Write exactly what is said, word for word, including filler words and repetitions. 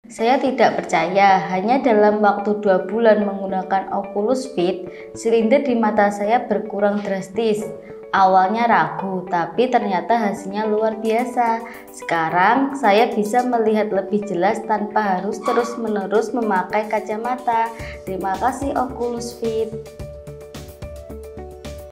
Saya tidak percaya, hanya dalam waktu dua bulan menggunakan Oculus Fit, silinder di mata saya berkurang drastis. Awalnya ragu, tapi ternyata hasilnya luar biasa. Sekarang saya bisa melihat lebih jelas tanpa harus terus-menerus memakai kacamata. Terima kasih Oculus Fit.